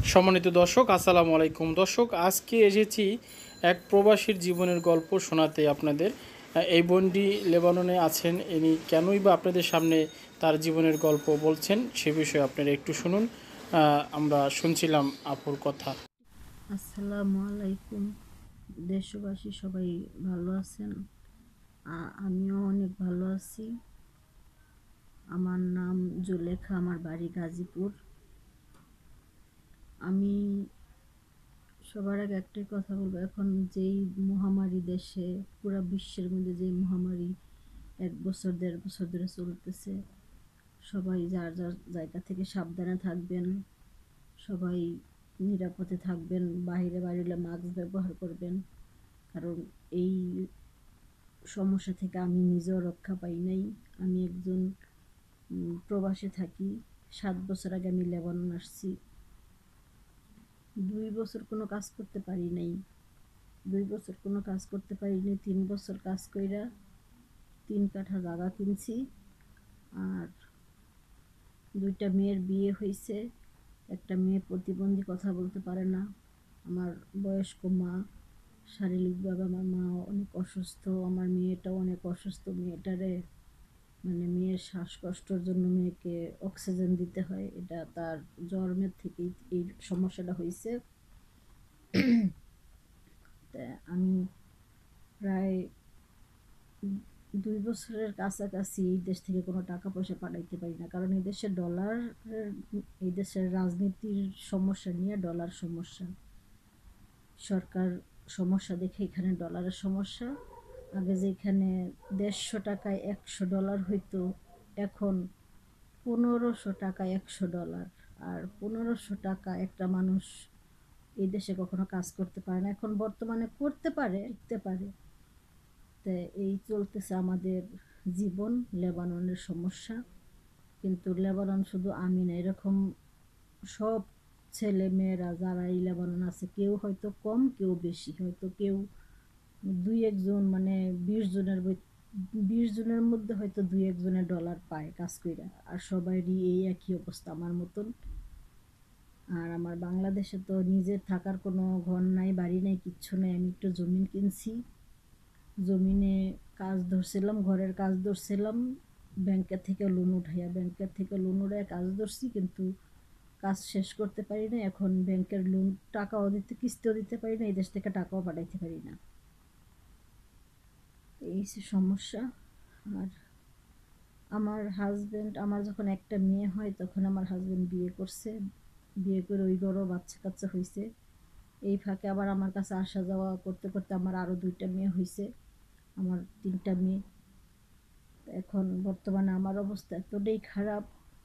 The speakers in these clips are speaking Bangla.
সম্মানিত দর্শক, আসসালামু আলাইকুম। দর্শক, আজকে এসেছি এক প্রবাসীর জীবনের গল্প শোনাতে আপনাদের। এই বোনটি লেবাননে আছেন, ইনি কেনই বা আপনাদের সামনে তার জীবনের গল্প বলছেন সে বিষয়ে আপনারা একটু শুনুন। আমরা শুনছিলাম আপুর কথা। আসসালামু আলাইকুম। দেশবাসী সবাই ভালো আছেন? আমিও অনেক ভালো আছি। আমার নাম জুলেখা, আমার বাড়ি গাজীপুর। আমি সবার আগে একটাই কথা বলবো, এখন যেই মহামারী দেশে পুরো বিশ্বের মধ্যে যেই মহামারী 1 বছর 1.5 বছর ধরে চলতেছে, সবাই যার যার জায়গা থেকে সাবধানে থাকবেন। সবাই নিরাপদে থাকবেন, বাইরে বেরোলে মাস্ক ব্যবহার করবেন। কারণ এই সমস্যা থেকে আমি নিজেও রক্ষা পাই নাই। আমি একজন প্রবাসে থাকি। 7 বছর আগে আমি লেবানন আসছি। 2 বছর কোনো কাজ করতে পারি নাই। 2 বছর কোনো কাজ করতে পারিনি। 3 বছর কাজ কইরা 3 কাঠা জায়গা কিনছি। আর 2টা মেয়ের বিয়ে হয়েছে। একটা মেয়ে প্রতিবন্ধী, কথা বলতে পারে না। আমার বয়স্ক মা, শারীরিকভাবে আমার মা অনেক অসুস্থ। আমার মেয়েটাও অনেক অসুস্থ। মেয়ের শ্বাসকষ্টর জন্য মেয়েকে অক্সিজেন দিতে হয়। এটা তার জন্মের থেকেই এই সমস্যাটা হয়েছে। তা আমি প্রায় 2 বছরের কাছাকাছি এই দেশ থেকে কোনো টাকা পয়সা পাঠাইতে পারি না, কারণ এই দেশের ডলার, এই দেশের রাজনীতির সমস্যা নিয়ে ডলার সমস্যা, সরকার সমস্যা দেখে এখানে ডলারের সমস্যা। আগে যেখানে 150 টাকায় $100 হইতো, এখন 1500 টাকা $100। আর 1500 টাকা একটা মানুষ এই দেশে কখনো কাজ করতে পারে না। এখন বর্তমানে করতে পারে, শিখতে পারে। তো এই চলতেছে আমাদের জীবন, লেবাননের সমস্যা। কিন্তু লেবানন শুধু আমি না, এরকম সব ছেলে মেয়েরা যারা এই লেবানন আছে, কেউ হয়তো কম, কেউ বেশি, হয়তো কেউ 2-1 জন, মানে 20 জনের মধ্যে হয়তো 2-1 জনের ডলার পায় কাজ কইরা। আর সবারই এই একই অবস্থা আমার মতন। আর আমার বাংলাদেশে তো নিজের থাকার কোনো ঘর নাই, বাড়ি নাই, কিচ্ছু নাই। আমি একটু জমিন কিনছি, জমিনে কাজ ধরছিলাম, ঘরের কাজ ধরছিলাম। ব্যাংকের থেকে লোন উঠাইয়া কাজ ধরছি, কিন্তু কাজ শেষ করতে পারি না। এখন ব্যাংকের লোন টাকাও দিতে, কিস্তিও দিতে পারি না, এই দেশ থেকে টাকাও পাঠাইতে পারি না। এই যে সমস্যা। আর আমার হাজবেন্ড, আমার যখন একটা মেয়ে হয় তখন আমার হাজবেন্ড বিয়ে করছে। বিয়ে করে ওই ঘরেও বাচ্চা কাচ্চা হয়েছে। এই ফাঁকে আবার আমার কাছে আসা যাওয়া করতে করতে আমার আরও 2টা মেয়ে হয়েছে। আমার 3টা মেয়ে। এখন বর্তমানে আমার অবস্থা এতটাই খারাপ।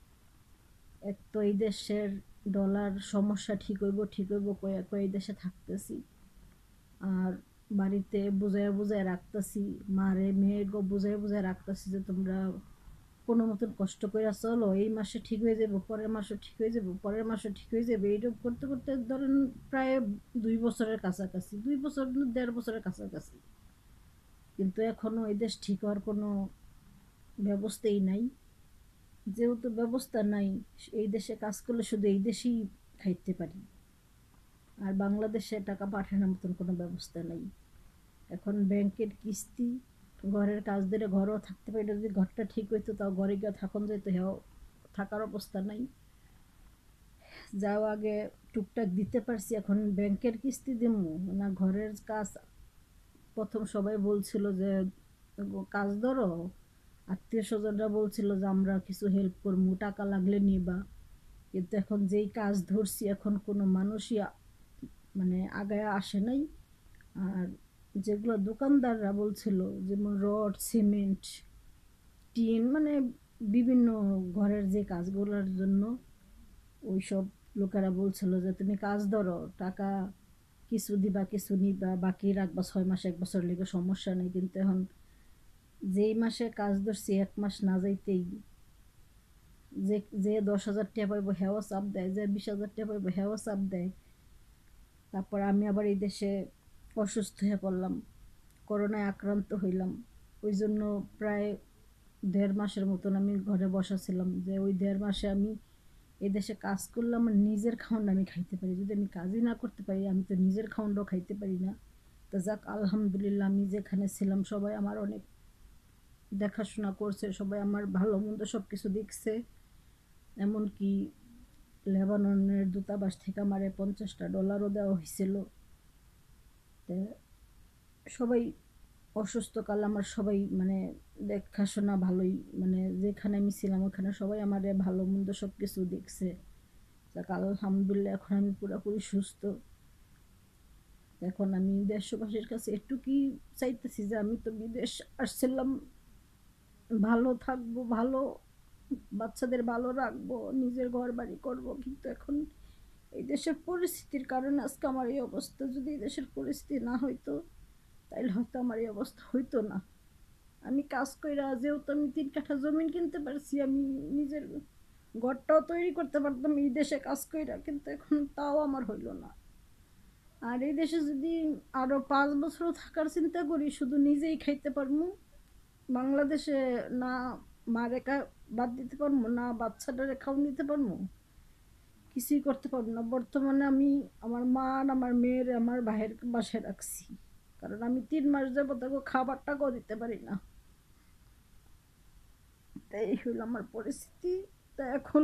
এক তো এই দেশের ডলার সমস্যা ঠিক হইব ঠিক হইব কয়ে কয়ে এই দেশে থাকতেছি। আর বাড়িতে বুঝাইয়া বুঝাইয়া রাখতেছি, মারে মেয়েকে বুঝাইয়া বুঝাইয়া রাখতেছি যে তোমরা কোনো মতন কষ্ট করে চলো, এই মাসে ঠিক হয়ে যাবো, পরের মাসে ঠিক হয়ে যাবো, পরের মাসে ঠিক হয়ে যাবে। এইরকম করতে করতে ধরেন প্রায় 2 বছরের কাছাকাছি, 2 বছর 1.5 বছরের কাছাকাছি, কিন্তু এখনো এই দেশ ঠিক হওয়ার কোনো ব্যবস্থাই নাই। যেহেতু ব্যবস্থা নাই, এই দেশে কাজ করলে শুধু এই দেশেই খাইতে পারি, আর বাংলাদেশে টাকা পাঠানোর মতন কোনো ব্যবস্থা নাই। এখন ব্যাংকের কিস্তি, ঘরের কাজ ধরে ঘরেও থাকতে পারি না। যদি ঘরটা ঠিক হইতো তাও ঘরে গিয়ে থাকুন যেত, হেও থাকার অবস্থা নাই। যাও আগে টুকটাক দিতে পারছি, এখন ব্যাংকের কিস্তি দিমু না ঘরের কাজ। প্রথম সবাই বলছিল যে কাজ ধরো, আত্মীয় স্বজনরা বলছিল যে আমরা কিছু হেল্প করবো, টাকা লাগলে নিবা। কিন্তু এখন যেই কাজ ধরছি, এখন কোনো মানুষই মানে আগায় আসে নাই। আর যেগুলো দোকানদাররা বলছিল, যেমন রড, সিমেন্ট, টিন, মানে বিভিন্ন ঘরের যে কাজগুলোর জন্য ওইসব লোকেরা বলছিল যে তুমি কাজ ধরো, টাকা কিছু দিবা কিছু নিবা, বাকি রাখবা 6 মাস 1 বছর লেগে, সমস্যা নেই। কিন্তু এখন যেই মাসে কাজ ধরছি 1 মাস না যাইতেই যে যে 10,000 টাকা পাইবো হেও চাপ দেয়, যে 20,000 টাকা পাইবো হেও চাপ দেয়। তারপর আমি আবার এই দেশে অসুস্থ হয়ে পড়লাম, করোনায় আক্রান্ত হইলাম। ওই জন্য প্রায় 1.5 মাসের মতন আমি ঘরে বসা ছিলাম। যে ওই 1.5 মাসে আমি এই দেশে কাজ করলে আমার নিজের খাওয়ানটা আমি খাইতে পারি, যদি আমি কাজই না করতে পারি আমি তো নিজের খাওয়ানটাও খাইতে পারি না। তো যাক আলহামদুলিল্লাহ, আমি যেখানে ছিলাম সবাই আমার অনেক দেখাশোনা করছে, সবাই আমার ভালো মন্দ সব কিছু দেখছে। এমনকি লেবাননের দূতাবাস থেকে আমারে $50 দেওয়া হয়েছিল। তো সবাই অসুস্থকাল আমার সবাই মানে দেখাশোনা ভালোই, মানে যেখানে আমি ছিলাম ওখানে সবাই আমারে ভালো মন্দ সব কিছু দেখছে। যাক আলহামদুলিল্লাহ, এখন আমি পুরোপুরি সুস্থ। এখন আমি দেশবাসীর কাছে একটু কি চাইতেছি যে আমি তো বিদেশ আসছিলাম, ভালো থাকবো, ভালো বাচ্চাদের ভালো রাখবো, নিজের ঘর বাড়ি করবো, কিন্তু এখন এই দেশের পরিস্থিতির কারণে আজকে আমার এই অবস্থা। যদি এই দেশের পরিস্থিতি না হইতো তাইলে হয়তো আমার এই অবস্থা হইতো না। আমি কাজ কইরা যেহেতু আমি 3 কাঠা জমিন কিনতে পারছি, আমি নিজের ঘরটাও তৈরি করতে পারতাম এই দেশে কাজ কইরা, কিন্তু এখন তাও আমার হইল না। আর এই দেশে যদি আরো 5 বছরও থাকার চিন্তা করি, শুধু নিজেই খাইতে পারবো, বাংলাদেশে না মা রেখা বাদ দিতে পারবো, না বাচ্চাটারে খাওয়ান দিতে পারবো, কিছুই করতে পারবো না। বর্তমানে আমি আমার মা আর আমার মেয়ের আমার ভাইয়ের বাসায় রাখছি, কারণ আমি 3 মাস যাবো তাকে খাবারটাকেও দিতে পারি না। তাই এই হইল আমার পরিস্থিতি। তা এখন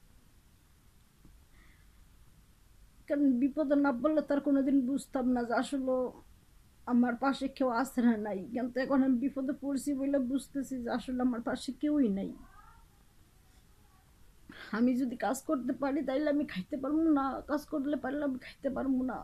কারণ বিপদে না পড়লে তার কোনোদিন বুঝতাম না যে আসলে আমার পাশে কেউ আছে না নাই, কিন্তু এখন আমি বিপদে পড়ছি বলে বুঝতেছি যে আসলে আমার পাশে কেউই নাই। আমি যদি কাজ করতে পারি তাইলে আমি খাইতে পারবো না, কাজ করলে পারলে আমি খাইতে পারবো না।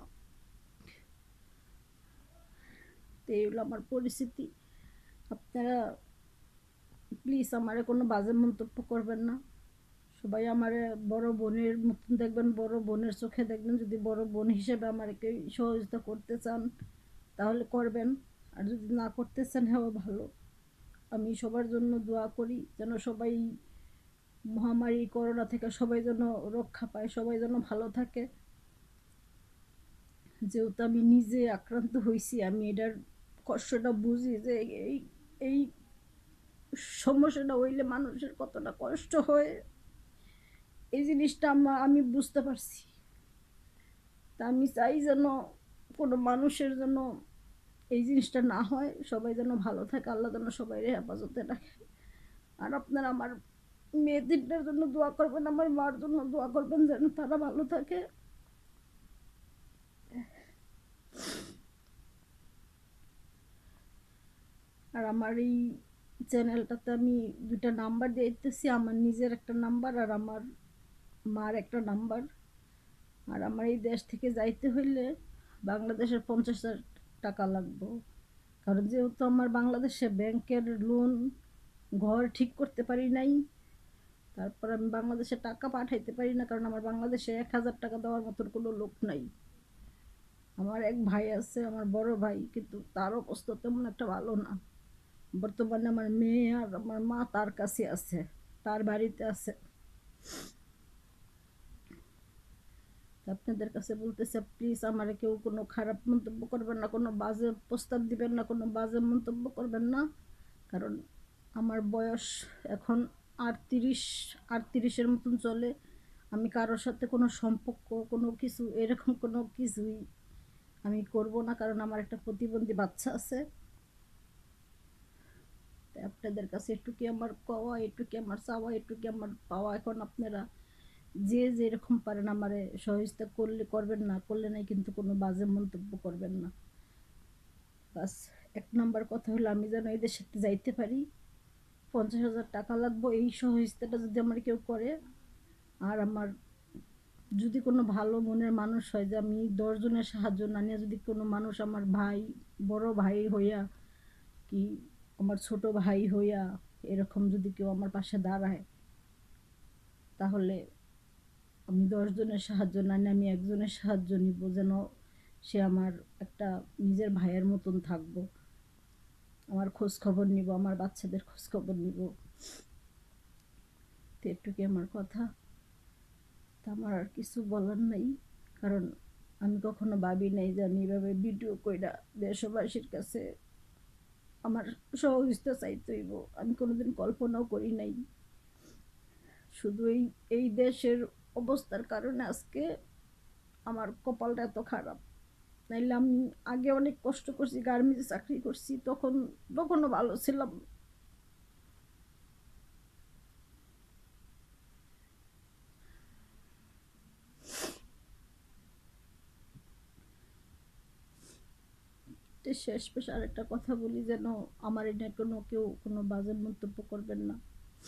তো এই হলো আমার পরিস্থিতি। আপনারা প্লিজ আমারে কোনো বাজে মন্তব্য করবেন না। সবাই আমারে বড় বোনের মতন দেখবেন, বড় বোনের চোখে দেখবেন। যদি বড় বোন হিসেবে আমার কেউ সহযোগিতা করতে চান তাহলে করবেন, আর যদি না করতে চান হ্যাঁ ভালো। আমি সবার জন্য দোয়া করি যেন সবাই মহামারী করোনা থেকে সবাই যেন রক্ষা পায়, সবাই যেন ভালো থাকে। যেহেতু আমি নিজে আক্রান্ত হয়েছি, আমি এটার কষ্টটা বুঝি যে এই এই সমস্যাটা হইলে মানুষের কতটা কষ্ট হয়, এই জিনিসটা আমি বুঝতে পারছি। তা আমি চাই যেন কোনো মানুষের জন্য এই জিনিসটা না হয়, সবাই যেন ভালো থাকে, আল্লাহ যেন সবাই হেফাজতে রাখে। আর আপনারা আমার মেয়ে তিনটার জন্য দোয়া করবেন, আমার মার জন্য দোয়া করবেন যেন তারা ভালো থাকে। আর আমার এই চ্যানেলটাতে আমি 2টা নাম্বার দিয়ে দিতেছি, আমার নিজের একটা নাম্বার আর আমার মার একটা নাম্বার। আর আমার এই দেশ থেকে যাইতে হইলে বাংলাদেশের 50,000 টাকা লাগবে, কারণ যেহেতু আমার বাংলাদেশে ব্যাংকের লোন, ঘর ঠিক করতে পারি নাই, তারপর আমি বাংলাদেশে টাকা পাঠাইতে পারি না, কারণ আমার বাংলাদেশে 1,000 টাকা দেওয়ার মতন কোনো লোক নাই। আমার এক ভাই আছে, আমার বড় ভাই, কিন্তু তার অবস্থা তেমন একটা ভালো না। বর্তমানে আমার মেয়ে আর আমার মা তার কাছে আছে, তার বাড়িতে আছে। আপনাদের কাছে বলতেছে প্লিজ আমার কেউ কোনো খারাপ মন্তব্য করবেন না, কোনো বাজে প্রস্তাব দিবেন না, কোনো বাজে মন্তব্য করবেন না। কারণ আমার বয়স এখন 38-38-এর মতন চলে। আমি কারোর সাথে কোনো সম্পর্ক, কোনো কিছু এরকম কোনো কিছুই আমি করব না, কারণ আমার একটা প্রতিবন্ধী বাচ্চা আছে। তাই আপনাদের কাছে একটু কি আমার কওয়া, একটু কি আমার চাওয়া, একটু কি আমার পাওয়া, এখন আপনারা যে যেরকম পারেন আমারে সহযোগিতা করলে করবেন, না করলে নাই কিন্তু কোনো বাজে মন্তব্য করবেন না। বাস 1 নম্বর কথা হলো আমি যেন এই দেশে যাইতে পারি, 50,000 টাকা লাগবে, এই সহযোগিতাটা যদি আমার কেউ করে। আর আমার যদি কোনো ভালো মনের মানুষ হয়, যে আমি 10 জনের সাহায্য না নিয়ে যদি কোনো মানুষ আমার ভাই, বড় ভাই হইয়া কি আমার ছোট ভাই হইয়া এরকম যদি কেউ আমার পাশে দাঁড়ায়, তাহলে আমি 10 জনের সাহায্য না নিয়ে আমি একজনের সাহায্য নিব, যেন সে আমার একটা নিজের ভাইয়ের মতন থাকবো, আমার খোঁজ খবর নিব, আমার বাচ্চাদের খোঁজ খবর নিব। তো একটু কি আমার কথা। তা আমার আর কিছু বলার নাই, কারণ আমি কখনো ভাবি নাই যে আমি এভাবে ভিডিও কইরা দেশবাসীর কাছে আমার সহযোগিতা চাইতে হইব। আমি কোনোদিন কল্পনাও করি নাই। শুধু এই এই দেশের অবস্থার কারণে আজকে আমার কপালটা এত খারাপ। নাইলে আমি আগে অনেক কষ্ট করছি, গার্মেন্টসে চাকরি করছি, তখনও ভালো ছিলাম। তো শেষ পেশ আরেকটা কথা বলি, যেন আমার এটা কেউ কোনো বাজে মন্তব্য করবেন না।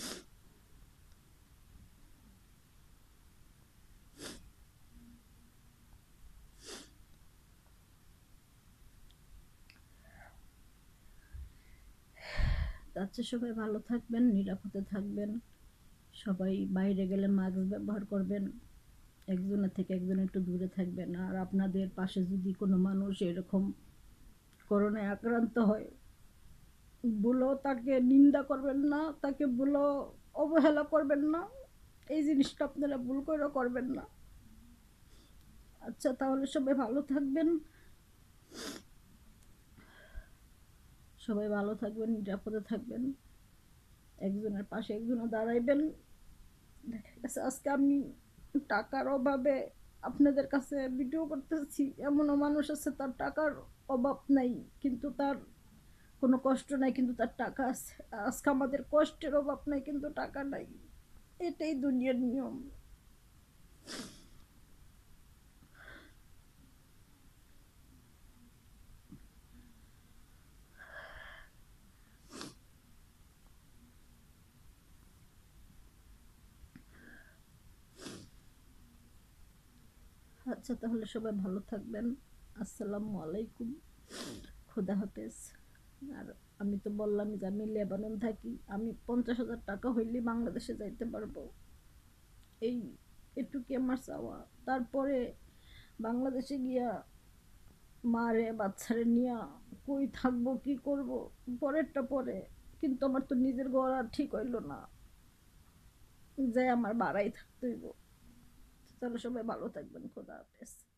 তার সবাই ভালো থাকবেন, নিরাপদে থাকবেন। সবাই বাইরে গেলে মাস্ক ব্যবহার করবেন, একজনের থেকে একজন একটু দূরে থাকবেন। আর আপনাদের পাশে যদি কোনো মানুষ এরকম করোনায় আক্রান্ত হয়, ভুলেও তাকে নিন্দা করবেন না, তাকে ভুলেও অবহেলা করবেন না। এই জিনিসটা আপনারা ভুল করে করবেন না। আচ্ছা, তাহলে সবাই ভালো থাকবেন, সবাই ভালো থাকবেন, নিরাপদে থাকবেন, একজনের পাশে একজনে দাঁড়াইবেন। দেখা গেছে আজকে আমি টাকার অভাবে আপনাদের কাছে ভিডিও করতেছি, এমনও মানুষ আছে তার টাকার অভাব নাই, কিন্তু তার কোনো কষ্ট নাই, কিন্তু তার টাকা আছে। আজকে আমাদের কষ্টের অভাব নাই, কিন্তু টাকা নাই। এটাই দুনিয়ার নিয়ম। আচ্ছা, তাহলে সবাই ভালো থাকবেন। আসসালামু আলাইকুম, খোদা হাফেজ। আর আমি তো বললামই যে আমি লেবানন থাকি, আমি 50,000 টাকা হইলে বাংলাদেশে যাইতে পারবো। এই এটুকু আমার চাওয়া। তারপরে বাংলাদেশে গিয়া মারে বাচ্চারে নিয়া কই থাকবো, কি করব, পরেরটা পরে। কিন্তু আমার তো নিজের ঘর আর ঠিক হইল না, যে আমার বাড়াই থাকতে হইব। তাহলে সবাই ভালো থাকবেন, খোদা হাফেজ।